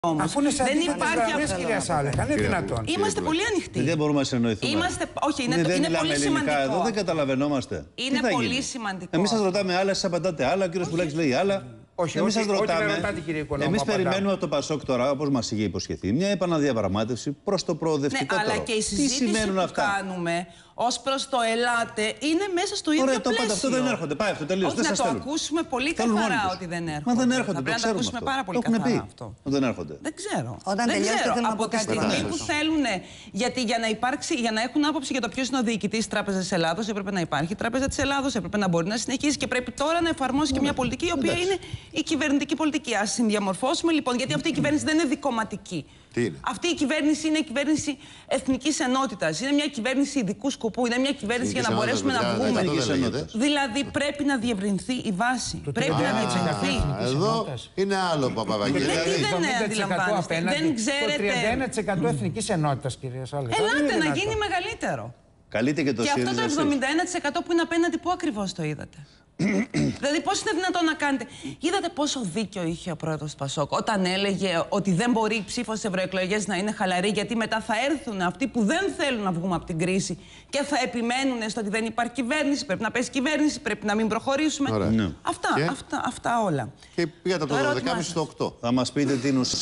Αφού είναι σαν δεν υπάρχει αυτό. Κυρία Σάλεχα, είναι δυνατόν. Είμαστε πολύ ανοιχτοί. Δεν μπορούμε να συνεννοηθούμε. Όχι, είναι πολύ σημαντικό. Εδώ δεν καταλαβαίνόμαστε. Είναι πολύ σημαντικό. Εμείς σας ρωτάμε άλλα, εσείς απαντάτε άλλα, ο κύριος Πουλάκης λέει άλλα. Όχι, εμείς σας ρωτάμε. Εμείς περιμένουμε από το ΠΑΣΟΚ τώρα, όπως μας είχε υποσχεθεί, μια επαναδιαπραγμάτευση προς το προοδευτικότερο. Ναι, αλλά και η συζήτηση που κάνουμε ως προς το ελάτε είναι μέσα στο ίδιο πλαίσιο. Ωραία, αυτό δεν έρχονται. Πάει αυτό, τελείως. Όχι, να το ακούσουμε πολύ καθαρά ότι δεν έρχονται. Μα δεν έρχονται, πρέπει να το ακούσουμε πάρα πολύ καθαρά αυτό. Δεν έρχονται. Δεν ξέρω. Όταν τελειώσετε θέλω να πω από τη στιγμή που θέλουν, γιατί για να έχουν άποψη για το ποιος είναι ο διοικητής της Τράπεζας της Ελλάδος, έπρεπε να υπάρχει η Τράπεζα της Ελλάδος, έπρεπε να μπορεί να συνεχίσει και πρέπει τώρα να εφαρμόσει και μια πολιτική η οποία είναι η κυβερνητική πολιτική. Ας συνδιαμορφώσουμε λοιπόν, γιατί αυτή η κυβέρνηση δεν είναι δικομματική. Αυτή η κυβέρνηση είναι η κυβέρνηση εθνικής ενότητας. Είναι μια κυβέρνηση ειδικού σκοπού. Είναι μια κυβέρνηση για να μπορέσουμε να βγούμε. Δηλαδή πρέπει να διευρυνθεί η βάση. Πρέπει να διευρυνθεί. Εδώ είναι άλλο, Παπαβαγγέλη. Γιατί δεν αντιλαμβάνεστε. Δεν ξέρετε. Το 31% εθνικής ενότητας, κυρία Σάλεχα. Ελάτε να γίνει μεγαλύτερο. Καλείται και το αυτό το 71% που είναι απέναντι, πού ακριβώς το είδατε? Δηλαδή, πώς είναι δυνατόν να κάνετε? Είδατε πόσο δίκιο είχε ο πρόεδρος του ΠΑΣΟΚ όταν έλεγε ότι δεν μπορεί η ψήφος στις ευρωεκλογές να είναι χαλαρή, γιατί μετά θα έρθουν αυτοί που δεν θέλουν να βγούμε από την κρίση και θα επιμένουν στο ότι δεν υπάρχει κυβέρνηση, πρέπει να πέσει κυβέρνηση, πρέπει να μην προχωρήσουμε. Ναι. Αυτά όλα. Και πήγατε το 12,5 στο 8. Θα μας πείτε τι